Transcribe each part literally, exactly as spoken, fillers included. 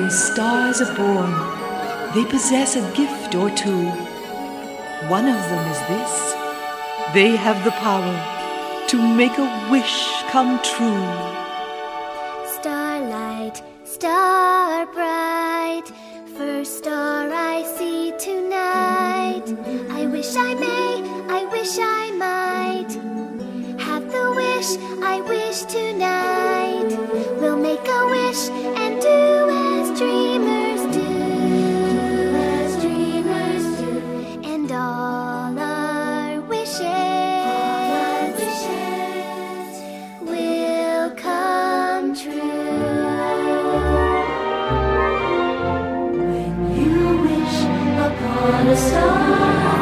when stars are born, they possess a gift or two. One of them is this: they have the power to make a wish come true. Starlight, star bright, first star I see tonight. I wish I may, I wish I might have the wish I wish tonight. We'll make a wish and do as dreamers do, as dreamers do, and all our wishes, all our wishes will come true. When you wish upon a star,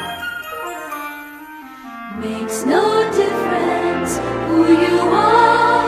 makes no difference who you are.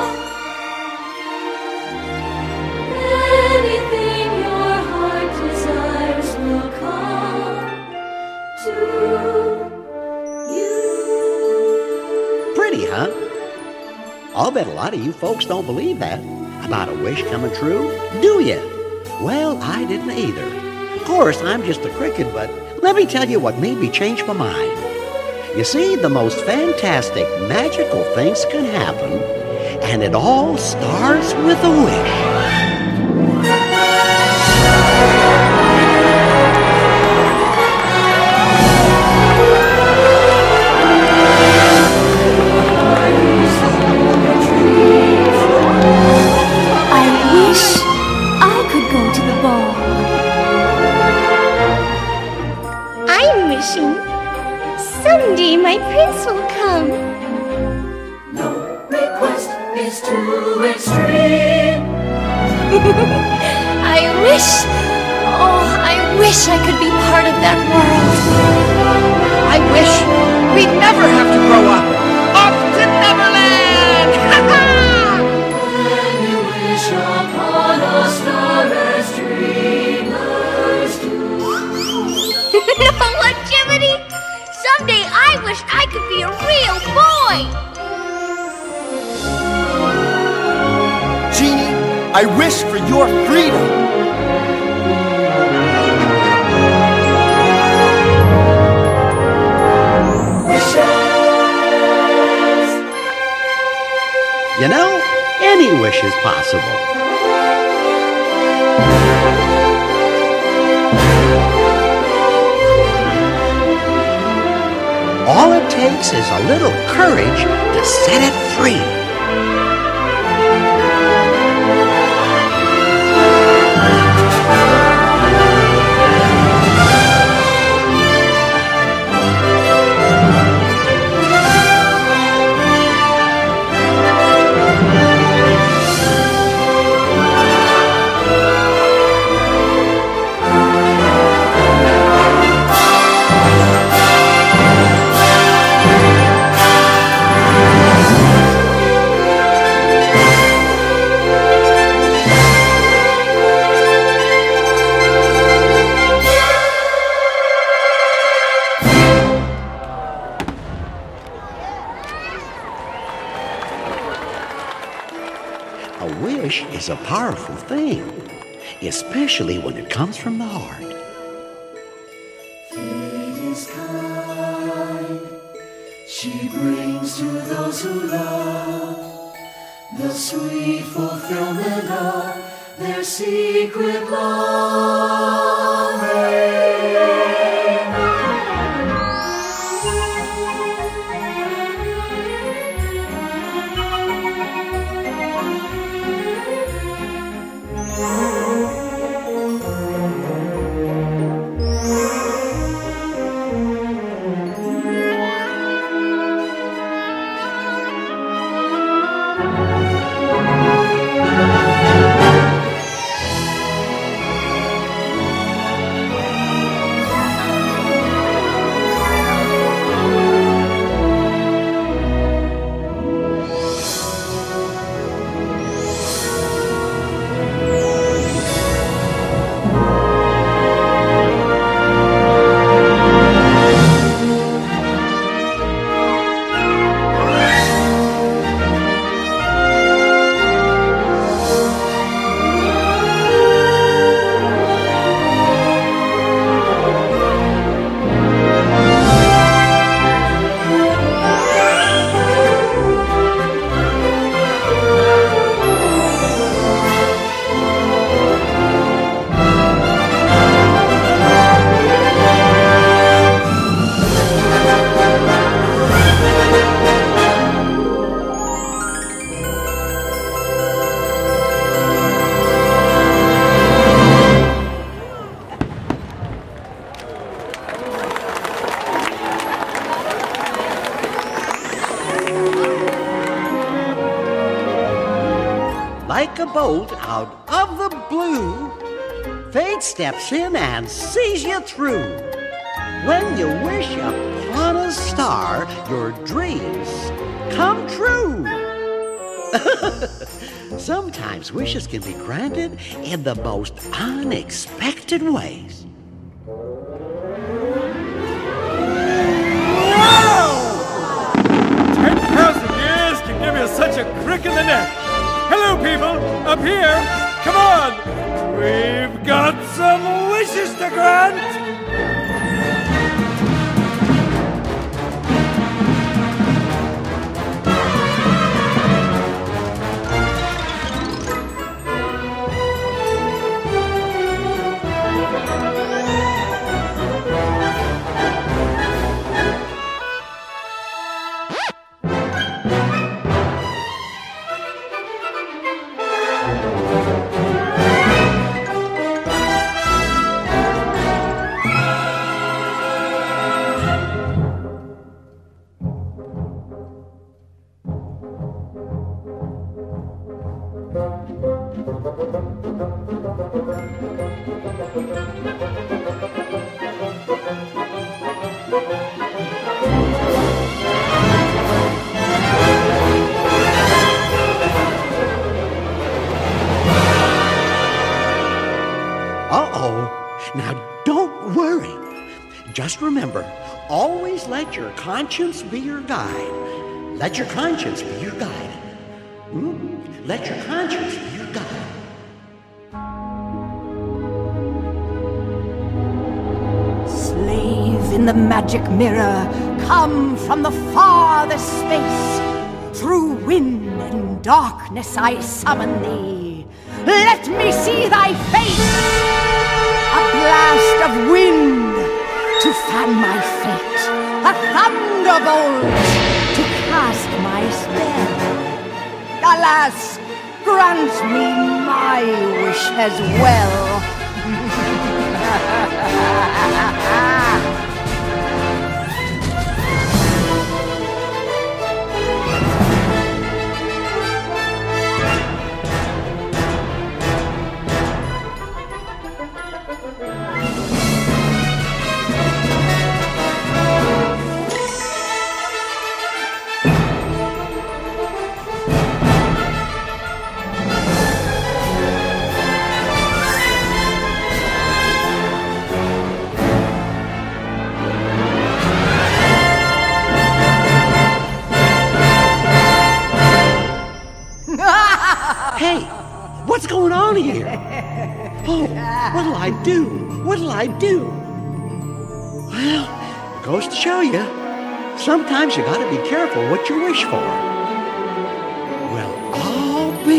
Anything your heart desires will come to you. Pretty, huh? I'll bet a lot of you folks don't believe that about a wish coming true, do you? Well, I didn't either. Of course, I'm just a cricket, but let me tell you what made me change my mind. You see, the most fantastic, magical things can happen, and it all starts with a wish. I wish I could go to the ball. I'm wishing someday my prince will come. No request is too extreme. I wish, oh, I wish I could be part of that world. I wish we'd never have to grow up. Off to Neverland! When you wish upon a star as dreamers do. No longevity? Someday I wish I could be a real boy! Genie, I wish for your freedom! Wishes! You know, any wish is possible. All it takes is a little courage to set it free. A wish is a powerful thing, especially when it comes from the heart. Fate is kind. She brings to those who love the sweet fulfillment of their secret longing. like a bolt out of the blue, fate steps in and sees you through. When you wish upon a star, your dreams come true. Sometimes wishes can be granted in the most unexpected ways. ten thousand years can give you such a crick in the neck. Hello, people, up here. Come on. We've got some wishes to grant. Uh-oh. Now, don't worry. Just remember, always let your conscience be your guide. Let your conscience be your guide. Hmm? Let your conscience be your guide. Slave in the magic mirror, come from the farthest space. Through wind and darkness I summon thee. Let me see thy face. A blast of wind to fan my fate. A thunderbolt to cast my spell. Alas, grant me my wish as well. Hey, what's going on here? Oh, what'll I do? What'll I do? Well, it goes to show you, sometimes you gotta be careful what you wish for. Well, I'll be.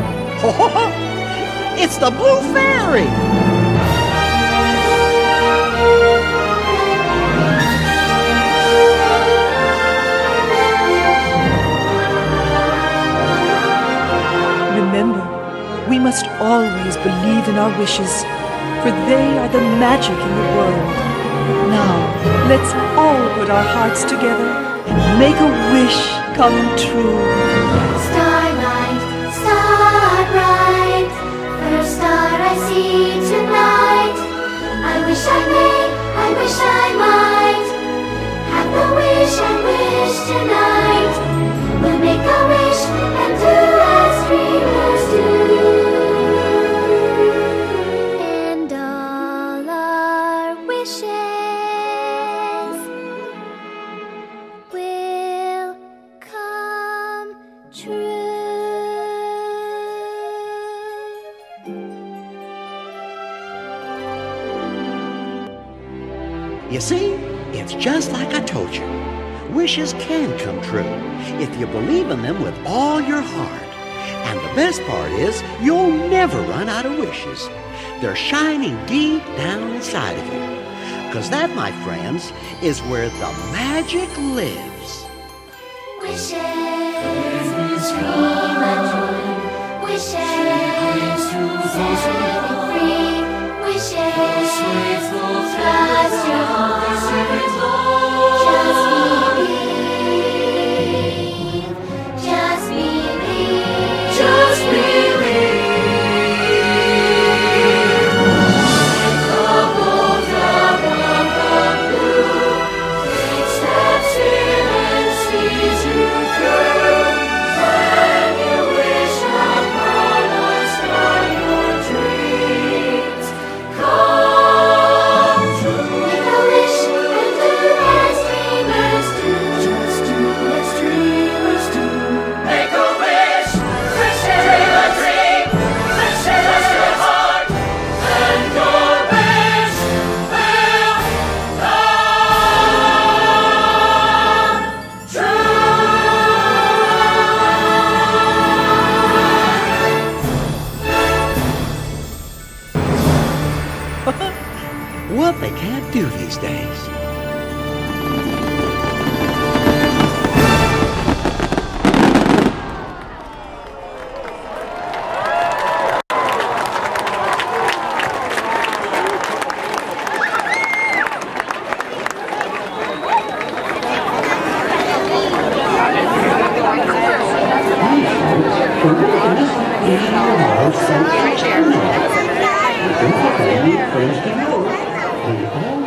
It's the Blue Fairy! Remember, we must always believe in our wishes, for they are the magic in the world. Now, let's all put our hearts together and make a wish come true. Starlight, star bright, first star I see tonight. I wish I may, I wish I might have the wish I wish tonight. We'll make a wish and do as dreamers do. And all our wishes will come true. You see, it's just like I told you. Wishes can come true if you believe in them with all your heart. And the best part is, you'll never run out of wishes. They're shining deep down inside of you. Because that, my friends, is where the magic lives. Wishes, dream and joy. Wishes, set me free. Wishes, trust your heart. Just believe. Just believe. Just believe. what they can't do these days. First to know, we all